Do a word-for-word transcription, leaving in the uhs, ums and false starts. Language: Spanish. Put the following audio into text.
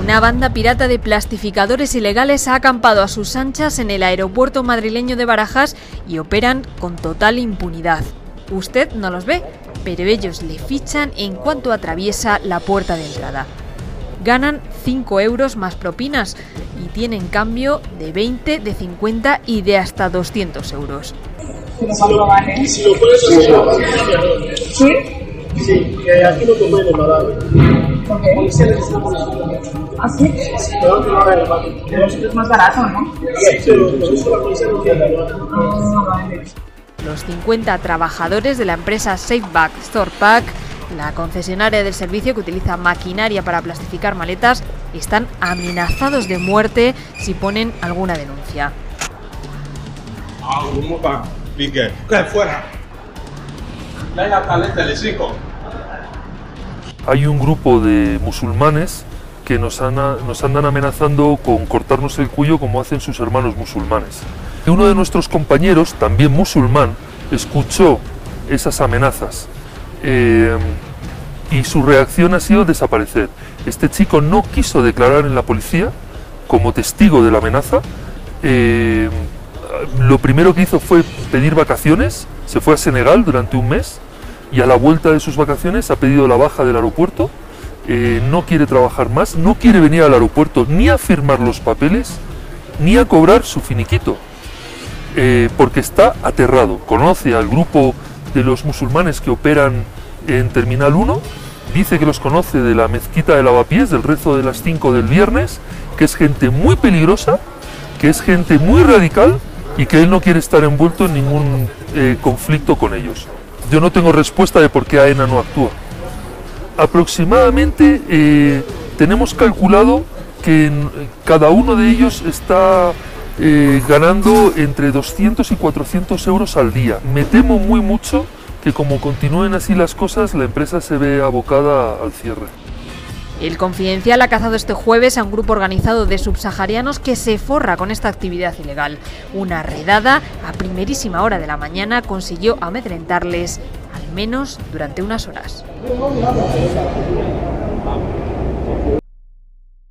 Una banda pirata de plastificadores ilegales ha acampado a sus anchas en el aeropuerto madrileño de Barajas y operan con total impunidad. Usted no los ve, pero ellos le fichan en cuanto atraviesa la puerta de entrada. Ganan cinco euros más propinas y tienen cambio de veinte, de cincuenta y de hasta doscientos euros. ¿Cuánto vale? Si lo puedes hacer, ¿Sí? sí, que aquí no te pueden parar. Ok. ¿Ah, sí? Pero no va a haber. Pero esto es más barato, ¿no? Sí, pero por eso la policía no quiere. Ah, vale. Los cincuenta trabajadores de la empresa Safeback Storepack, la concesionaria del servicio que utiliza maquinaria para plastificar maletas, están amenazados de muerte si ponen alguna denuncia. Pique, que fuera. Hay un grupo de musulmanes que nos, han, nos andan amenazando con cortarnos el cuello como hacen sus hermanos musulmanes. Uno de nuestros compañeros, también musulmán, escuchó esas amenazas eh, y su reacción ha sido desaparecer. Este chico no quiso declarar en la policía como testigo de la amenaza. Eh, lo primero que hizo fue pedir vacaciones, se fue a Senegal durante un mes y a la vuelta de sus vacaciones ha pedido la baja del aeropuerto. Eh, no quiere trabajar más, no quiere venir al aeropuerto ni a firmar los papeles ni a cobrar su finiquito, eh, porque está aterrado. Conoce al grupo de los musulmanes que operan en Terminal uno, dice que los conoce de la mezquita de Lavapiés, del rezo de las cinco del viernes, que es gente muy peligrosa, que es gente muy radical y que él no quiere estar envuelto en ningún eh, conflicto con ellos. Yo no tengo respuesta de por qué AENA no actúa. Aproximadamente eh, tenemos calculado que en, cada uno de ellos está eh, ganando entre doscientos y cuatrocientos euros al día. Me temo muy mucho que como continúen así las cosas, la empresa se ve abocada al cierre. El Confidencial ha cazado este jueves a un grupo organizado de subsaharianos que se forra con esta actividad ilegal. Una redada a primerísima hora de la mañana consiguió amedrentarles, al menos durante unas horas.